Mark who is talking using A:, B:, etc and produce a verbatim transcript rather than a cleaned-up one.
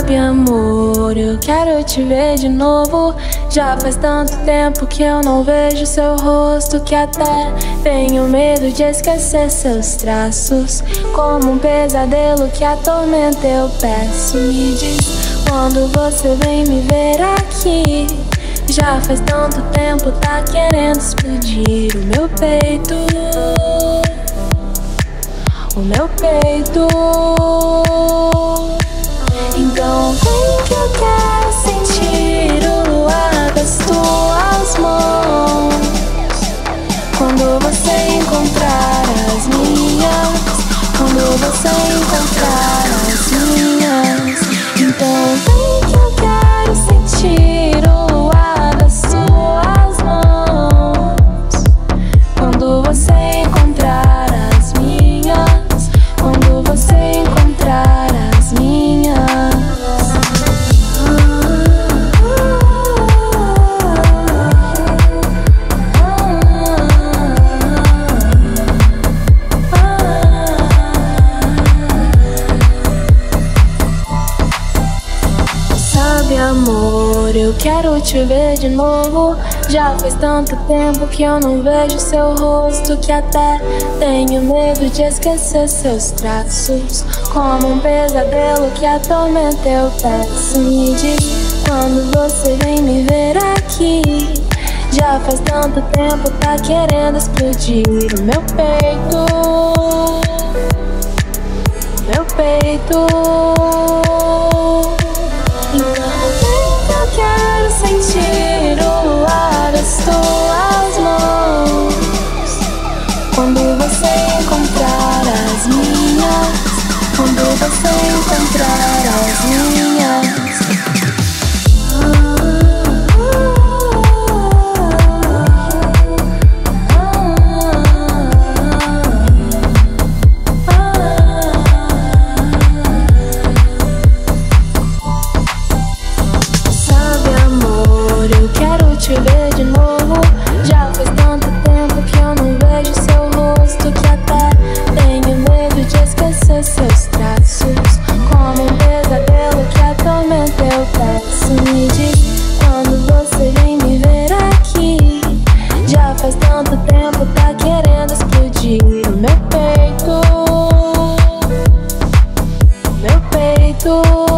A: Sabe, amor, eu quero te ver de novo. Já faz tanto tempo que eu não vejo seu rosto, que até tenho medo de esquecer seus traços. Como um pesadelo que atormenta, eu peço, me diz quando você vem me ver aqui. Já faz tanto tempo, tá querendo explodir o meu peito, o meu peito. Então vem que eu quero sentir o luar das tuas mãos. Quando você encontrar as minhas, quando você encontrar as minhas. Então vem que eu quero sentir o luar das tuas mãos. Quando você encontrar as minhas, quando você encontrar as minhas. Sabe, amor, eu quero te ver de novo. Já faz tanto tempo que eu não vejo seu rosto, que até tenho medo de esquecer seus traços. Como um pesadelo que atormenta, eu peço, me diz quando você vem me ver aqui. Já faz tanto tempo, tá querendo explodir o meu peito, meu peito. Eu quero sentir o luar das tuas mãos. Quando você encontrar as minhas, quando você encontrar as minhas. Te ver de novo. Já faz tanto tempo que eu não vejo seu rosto, que até tenho medo de esquecer seus traços. Como um pesadelo que atormenta, eu peço, me diz quando você vem me ver aqui. Já faz tanto tempo, tá querendo explodir o meu peito, meu peito.